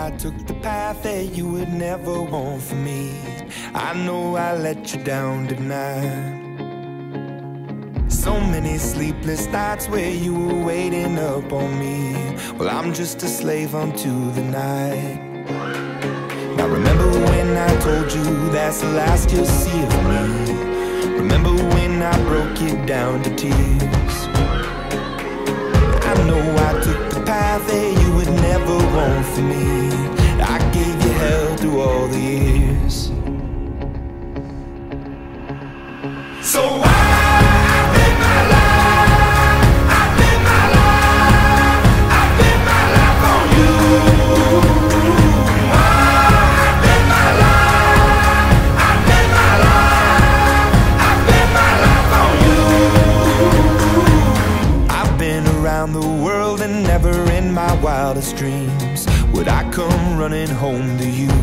I took the path that you would never want for me. I know I let you down tonight. So many sleepless nights where you were waiting up on me. Well, I'm just a slave unto the night. Now remember when I told you that's the last you'll see of me. Remember when I broke you down to tears. I know I took the path that you would never want for me. I gave you hell through all the years. So the world, and never in my wildest dreams would I come running home to you.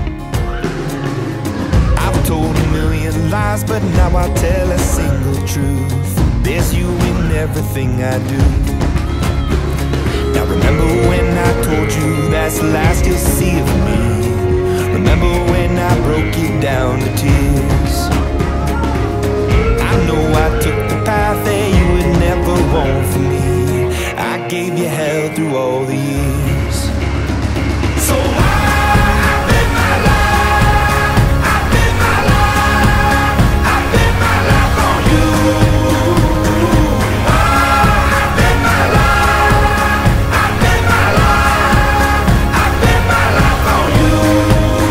I've told a million lies, but now I tell a single truth. There's you in everything I do. Now remember when I told you that's the last you'll see of me. Remember when I broke you down to tears. I know I took the path that you would never want for me. I gave you hell through all the years. So I bet my life, I bet my life, I bet my life on you. I bet my life, I bet my life, I bet my life on you.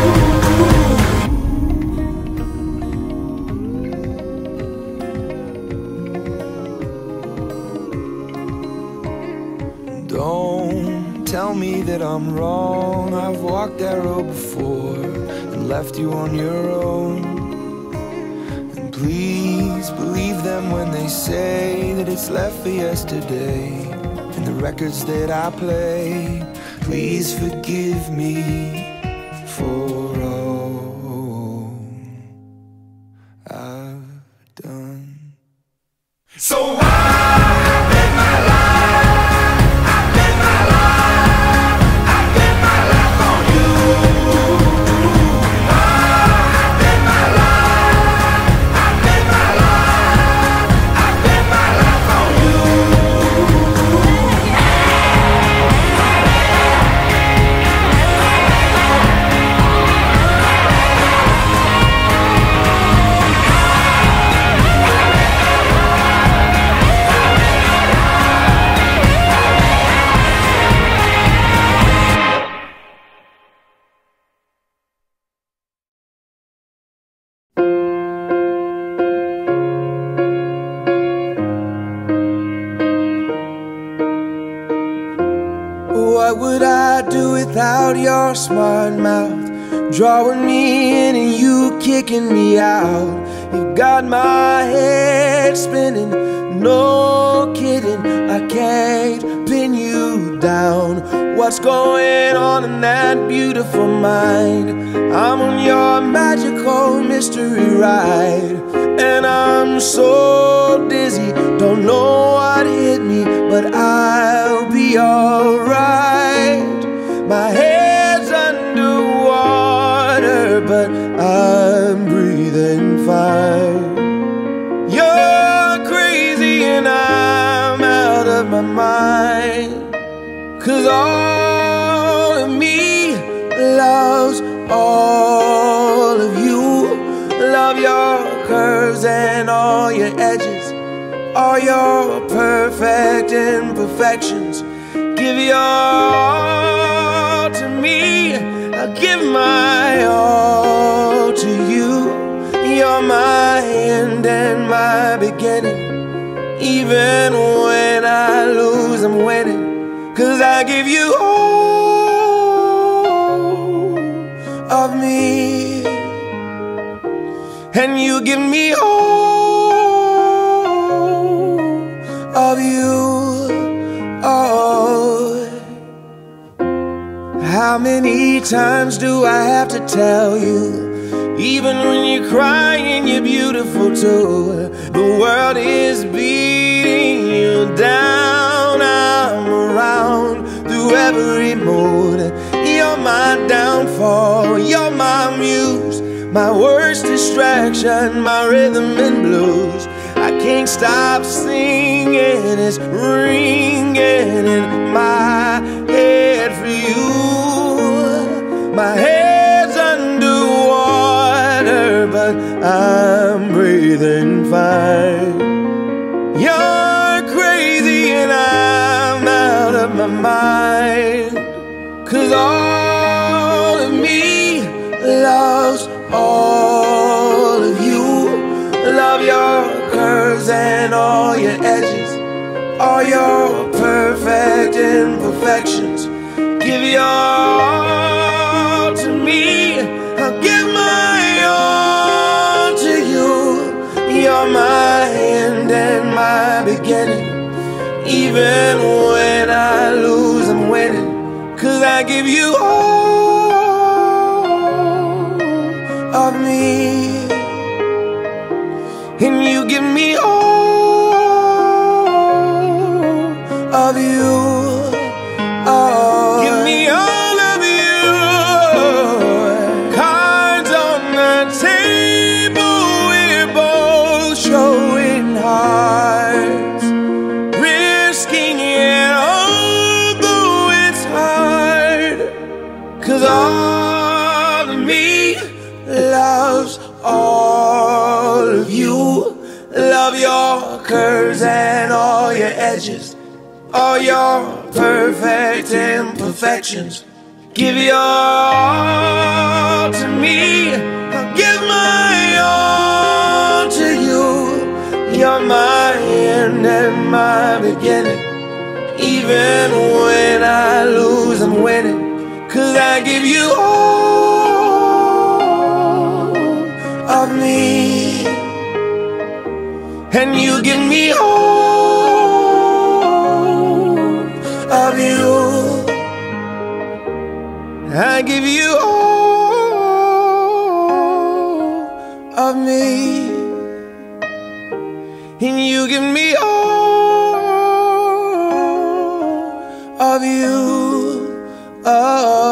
Don't tell me that I'm wrong. I've walked that road before and left you on your own. And please believe them when they say that it's left for yesterday. And the records that I play, please forgive me for all I've done. So what would I do without your smart mouth, drawing me in and you kicking me out? You got my head spinning, no kidding, I can't pin you down. What's going on in that beautiful mind? I'm on your magical mystery ride, and I'm so dizzy, don't know what hit me, but I'll be alright. My head's underwater, but I'm breathing fine. You're crazy and I'm out of my mind, 'cause all of me loves all of you. Love your curves and all your edges, all your perfect imperfections. Give your all to me, I'll give my all to you. You're my end and my beginning. Even when I lose, I'm winning, 'cause I give you all of me, and you give me all of you. Oh, how many times do I have to tell you, even when you're crying, you're beautiful too. The world is beating you down, I'm around through every mood. You're You're my downfall, you're my muse, my worst distraction, my rhythm and blues. I can't stop singing, it's ringing in my head for you. My head's underwater, but I'm breathing fine. You're crazy and I'm out of my mind. 'Cause all of me loves all of you. Love your curves and all your edges, all your perfect imperfections. Give your all to me, I'll give my all to you. You're my end and my beginning. Even when I lose, I'm winning. 'Cause I give you all of me, and you give me all of you. Oh, give me all of you. Cards on the table, we're both showing hearts, risking it although it's hard. 'Cause all of me loves all of you. Love your curves and all your edges, all your perfect imperfections. Give your all to me, I'll give my all to you. You're my end and my beginning. Even when I lose, I'm winning. 'Cause I give you all of me, and you give me all of you. I give you all of me, and you give me all of you. Oh.